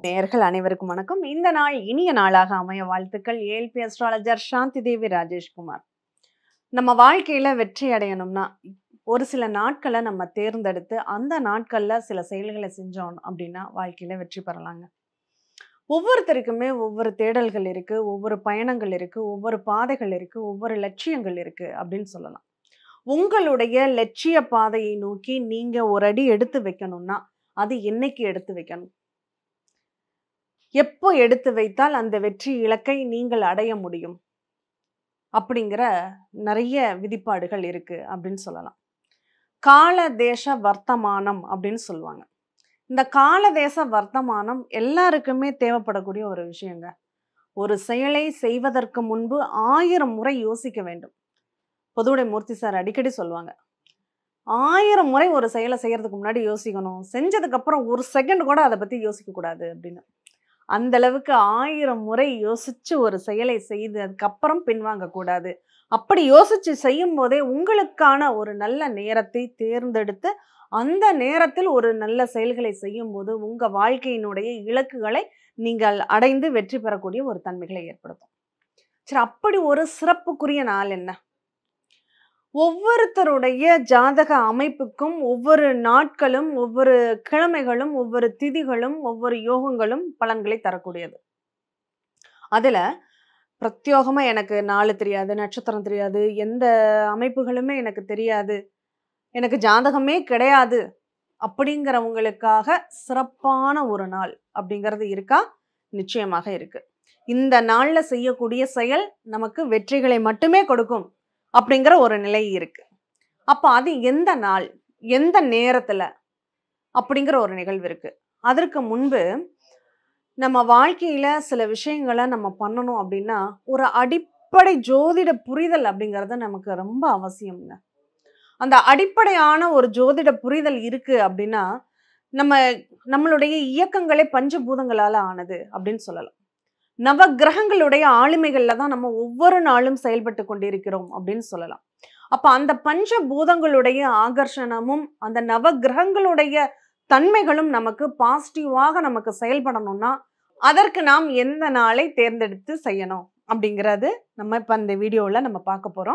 நேயர்கள் அனைவருக்கும் வணக்கம். இந்த நாள் இனிய நாளாக அமைய வாழ்த்துக்கள். ALP astrologer Shanthi Devi Rajeshkumar. நம்ம வாழ்க்கையில வெற்றி அடையணும்னா, ஒரு சில நாட்கள நம்ம தேர்ந்தெடுத்து, அந்த நாட்கள்ல சில செயல்கள செஞ்சோம் அப்படின்னா, வாழ்க்கையில வெற்றி பெறலாங்க. ஒவ்வொருத்தருக்குமே ஒவ்வொரு தேடல்கள் இருக்கு, ஒவ்வொரு பயணங்கள் இருக்கு, ஒவ்வொரு பாதைகள் இருக்கு, ஒவ்வொரு லட்சியங்கள் இருக்கு அப்படின்னு சொல்லலாம். உங்களுடைய லட்சிய பாதையை நோக்கி நீங்க ஒரு அடி எடுத்து வைக்கணும்னா, அது என்னைக்கு எடுத்து வைக்கணும்? எப்போ எடுத்து வைத்தால் அந்த வெற்றி இலக்கை நீங்கள் அடைய முடியும்? அப்படிங்கிற நெறைய விதிப்பாடுகள் இருக்கு அப்படின்னு சொல்லலாம். கால தேச வர்த்தமானம் அப்படின்னு சொல்லுவாங்க. இந்த கால தேச வர்த்தமானம் எல்லாருக்குமே தேவைப்படக்கூடிய ஒரு விஷயங்க. ஒரு செயலை செய்வதற்கு முன்பு 1000 முறை யோசிக்க வேண்டும். பொதுவுடை மூர்த்தி சார் அடிக்கடி சொல்லுவாங்க. 1000 முறை ஒரு செயலை செய்யறதுக்கு முன்னாடி யோசிக்கணும். செஞ்சதுக்கு அப்புறம் 1 செகண்ட் கூட அத பத்தி யோசிக்க கூடாது அப்படின்னு. அந்த அளவுக்கு 1000 முறை யோசிச்சு ஒரு செயலை செய்ததுக்கு அப்புறம் பின்வாங்க கூடாது. அப்படி யோசிச்சு செய்யும்போதே உங்களுக்கான ஒரு நல்ல நேரத்தை தேர்ந்தெடுத்து, அந்த நேரத்தில் ஒரு நல்ல செயல்களை செய்யும்போது, உங்க வாழ்க்கையினுடைய இலக்குகளை நீங்கள் அடைந்து வெற்றி பெறக்கூடிய ஒரு தன்மைகளை ஏற்படுத்தும். சரி, அப்படி ஒரு சிறப்புக்குரிய நாள் என்ன? ஒவ்வொருத்தருடைய ஜாதக அமைப்புக்கும் ஒவ்வொரு நாட்களும், ஒவ்வொரு கிழமைகளும், ஒவ்வொரு திதிகளும், ஒவ்வொரு யோகங்களும் பலன்களை தரக்கூடியது. அதுல பிரத்யோகமா எனக்கு நாள் தெரியாது, நட்சத்திரம் தெரியாது, எந்த அமைப்புகளுமே எனக்கு தெரியாது, எனக்கு ஜாதகமே கிடையாது அப்படிங்கிறவங்களுக்காக சிறப்பான ஒரு நாள் அப்படிங்கிறது இருக்கா? நிச்சயமாக இருக்கு. இந்த நாள்ல செய்யக்கூடிய செயல் நமக்கு வெற்றிகளை மட்டுமே கொடுக்கும் அப்படிங்கிற ஒரு நிலை இருக்கு. அப்ப அது எந்த நாள், எந்த நேரத்துல அப்படிங்கிற ஒரு நிகழ்வு இருக்கு. அதற்கு முன்பு நம்ம வாழ்க்கையில சில விஷயங்கள நம்ம பண்ணணும் அப்படின்னா, ஒரு அடிப்படை ஜோதிட புரிதல் அப்படிங்கிறது நமக்கு ரொம்ப அவசியம்ங்க. அந்த அடிப்படையான ஒரு ஜோதிட புரிதல் இருக்கு அப்படின்னா, நம்ம நம்மளுடைய இயக்கங்களே பஞ்சபூதங்களால ஆனது அப்படின்னு சொல்லலாம். நவக்கிரகங்களுடைய ஆளுமைகள்ல தான் நம்ம ஒவ்வொரு நாளும் செயல்பட்டு கொண்டிருக்கிறோம் அப்படின்னு சொல்லலாம். அப்ப அந்த பஞ்சபூதங்களுடைய ஆகர்ஷணமும், அந்த நவக்கிரகங்களுடைய தன்மைகளும் நமக்கு பாசிட்டிவாக நமக்கு செயல்படணும்னா, அதற்கு நாம் எந்த நாளை தேர்ந்தெடுத்து செய்யணும் அப்படிங்கிறது நம்ம இப்ப இந்த வீடியோல நம்ம பார்க்க போறோம்.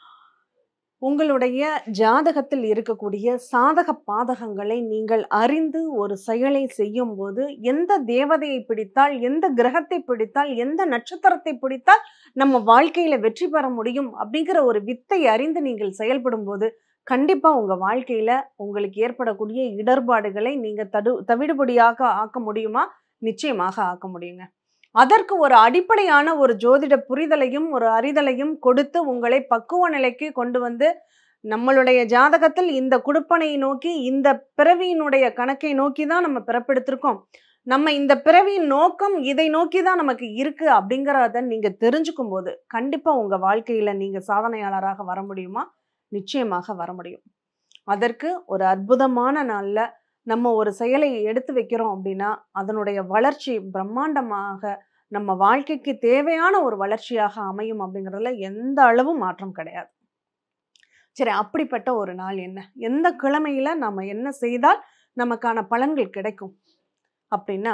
உங்களுடைய ஜாதகத்தில் இருக்கக்கூடிய சாதக பாதகங்களை நீங்கள் அறிந்து ஒரு செயலை செய்யும்போது, எந்த தேவதையை பிடித்தால், எந்த கிரகத்தை பிடித்தால், எந்த நட்சத்திரத்தை பிடித்தால் நம்ம வாழ்க்கையில வெற்றி பெற முடியும் அப்படிங்கிற ஒரு வித்தை அறிந்து நீங்கள் செயல்படும்போது, கண்டிப்பா உங்க வாழ்க்கையில உங்களுக்கு ஏற்படக்கூடிய இடர்பாடுகளை நீங்க தவிடுபடியாக ஆக்க முடியுமா? நிச்சயமாக ஆக்க முடியுங்க. அதற்கு ஒரு அடிப்படையான ஒரு ஜோதிட புரிதலையும், ஒரு அறிதலையும் கொடுத்து உங்களை பக்குவ நிலைக்கு கொண்டு வந்து, நம்மளுடைய ஜாதகத்தில் இந்த குடுப்பனையை நோக்கி, இந்த பிறவியினுடைய கணக்கை நோக்கி தான் நம்ம பிறப்பெடுத்திருக்கோம். நம்ம இந்த பிறவியின் நோக்கம் இதை நோக்கி தான் நமக்கு இருக்கு அப்படிங்கிறத நீங்க தெரிஞ்சுக்கும்போது, கண்டிப்பா உங்க வாழ்க்கையில நீங்க சாதனையாளராக வர முடியுமா? நிச்சயமாக வர முடியும். அதற்கு ஒரு அற்புதமான நாள்ல நம்ம ஒரு செயலை எடுத்து வைக்கிறோம் அப்படின்னா, அதனுடைய வளர்ச்சி பிரம்மாண்டமாக நம்ம வாழ்க்கைக்கு தேவையான ஒரு வளர்ச்சியாக அமையும் அப்படிங்கிறதுல எந்த அளவும் மாற்றம் கிடையாது. சரி, அப்படிப்பட்ட ஒரு நாள் என்ன? எந்த கிழமையில நம்ம என்ன செய்தால் நமக்கான பலன்கள் கிடைக்கும்? அப்படின்னா,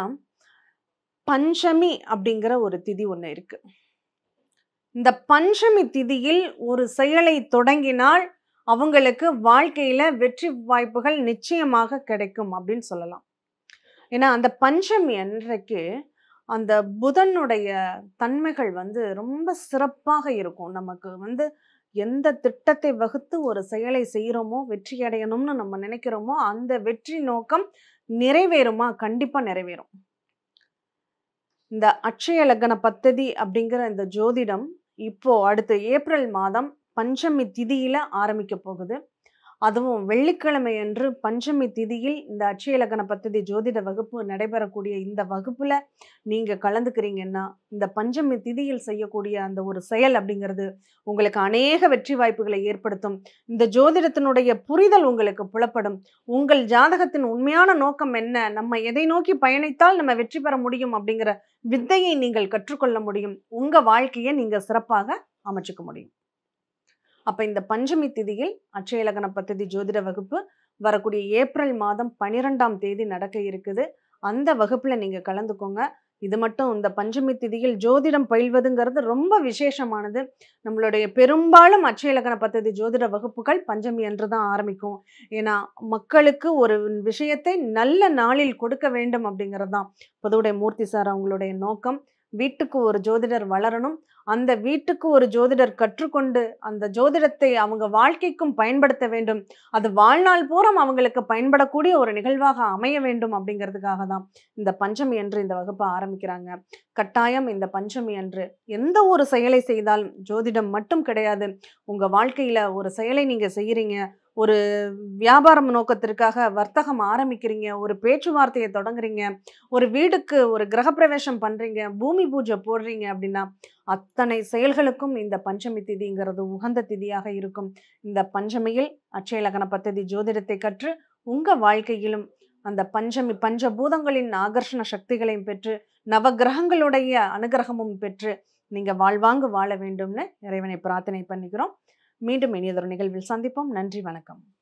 பஞ்சமி அப்படிங்கிற ஒரு திதி ஒண்ணு இருக்கு. இந்த பஞ்சமி திதியில் ஒரு செயலை தொடங்கினால், அவங்களுக்கு வாழ்க்கையில வெற்றி வாய்ப்புகள் நிச்சயமாக கிடைக்கும் அப்படின்னு சொல்லலாம். ஏன்னா, அந்த பஞ்சமி அன்றைக்கு அந்த புதனுடைய தன்மைகள் வந்து ரொம்ப சிறப்பாக இருக்கும். நமக்கு வந்து எந்த திட்டத்தை வகுத்து ஒரு செயலை செய்றோமோ, வெற்றி அடையணும்னு நம்ம நினைக்கிறோமோ, அந்த வெற்றி நோக்கம் நிறைவேறுமா? கண்டிப்பா நிறைவேறும். இந்த அட்சய லக்ன பத்ததி அப்படிங்கிற இந்த ஜோதிடம் இப்போ அடுத்த ஏப்ரல் மாதம் பஞ்சமி திதியில ஆரம்பிக்க போகுது. அதுவும் வெள்ளிக்கிழமை அன்று பஞ்சமி திதியில் இந்த அட்சய லக்ன பத்ததி ஜோதிட வகுப்பு நடைபெறக்கூடிய இந்த வகுப்புல நீங்க கலந்துக்கிறீங்கன்னா, இந்த பஞ்சமி திதியில் செய்யக்கூடிய அந்த ஒரு செயல் அப்படிங்கிறது உங்களுக்கு அநேக வெற்றி வாய்ப்புகளை ஏற்படுத்தும். இந்த ஜோதிடத்தினுடைய புரிதல் உங்களுக்கு புலப்படும். உங்கள் ஜாதகத்தின் உண்மையான நோக்கம் என்ன? நம்ம எதை நோக்கி பயணித்தால் நம்ம வெற்றி பெற முடியும் அப்படிங்கிற வித்தையை நீங்கள் கற்றுக்கொள்ள முடியும். உங்க வாழ்க்கையை நீங்க சிறப்பாக அமைச்சுக்க முடியும். அப்ப இந்த பஞ்சமி திதியில் அட்சய லக்ன பத்ததி ஜோதிட வகுப்பு வரக்கூடிய ஏப்ரல் மாதம் 12ஆம் தேதி நடக்க இருக்குது. அந்த வகுப்புல நீங்க கலந்துக்கோங்க. இது மட்டும் இந்த பஞ்சமி திதியில் ஜோதிடம் பயில்வதுங்கிறது ரொம்ப விசேஷமானது. நம்மளுடைய பெரும்பாலும் அட்சய இலக்கண பத்ததி ஜோதிட வகுப்புகள் பஞ்சமி அன்று தான் ஆரம்பிக்கும். ஏன்னா, மக்களுக்கு ஒரு விஷயத்தை நல்ல நாளில் கொடுக்க வேண்டும் அப்படிங்கிறது தான் பொதுவுடை மூர்த்தி சார் அவங்களுடைய நோக்கம். வீட்டுக்கு ஒரு ஜோதிடர் வளரணும். அந்த வீட்டுக்கு ஒரு ஜோதிடர் கற்றுக்கொண்டு, அந்த ஜோதிடத்தை அவங்க வாழ்க்கைக்கும் பயன்படுத்த வேண்டும். அது வாழ்நாள் பூரம் அவங்களுக்கு பயன்படக்கூடிய ஒரு நிகழ்வாக அமைய வேண்டும் அப்படிங்கிறதுக்காக தான் இந்த பஞ்சமி அன்று இந்த வகுப்ப ஆரம்பிக்கிறாங்க. கட்டாயம் இந்த பஞ்சமி அன்று எந்த ஒரு செயலை செய்தாலும் ஜோதிடம் மட்டும் கிடையாது. உங்க வாழ்க்கையில ஒரு செயலை நீங்க செய்யறீங்க. ஒரு வியாபாரம் நோக்கத்திற்காக வர்த்தகம் ஆரம்பிக்கிறீங்க. ஒரு பேச்சுவார்த்தைய தொடங்குறீங்க. ஒரு வீடுக்கு ஒரு கிரகப்பிரவேசம் பண்றீங்க. பூமி பூஜை போடுறீங்க அப்படின்னா, அத்தனை செயல்களுக்கும் இந்த பஞ்சமி திதிங்கிறது உகந்த திதியாக இருக்கும். இந்த பஞ்சமியில் அட்சய இலக்கண பத்ததி ஜோதிடத்தை கற்று உங்க வாழ்க்கையிலும் அந்த பஞ்சமி பஞ்சபூதங்களின் ஆகர்ஷண சக்திகளையும் பெற்று, நவக்கிரகங்களுடைய அனுகிரகமும் பெற்று, நீங்க வாழ்வாங்கு வாழ வேண்டும்னு இறைவனை பிரார்த்தனை பண்ணிக்கிறோம். மீண்டும் இனியதொரு நிகழ்வில் சந்திப்போம். நன்றி, வணக்கம்.